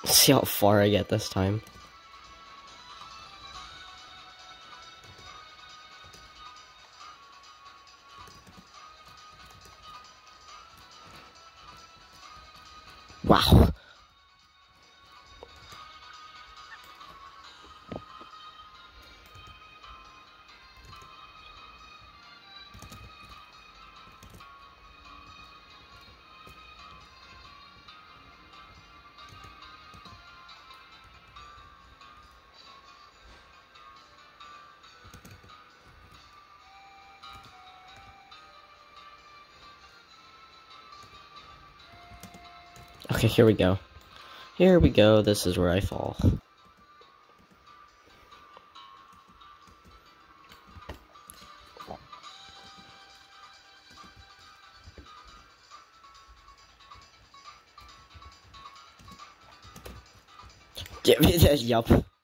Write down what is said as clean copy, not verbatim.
See how far I get this time. Wow. Okay, here we go. Here we go. This is where I fall. Give me that, yup.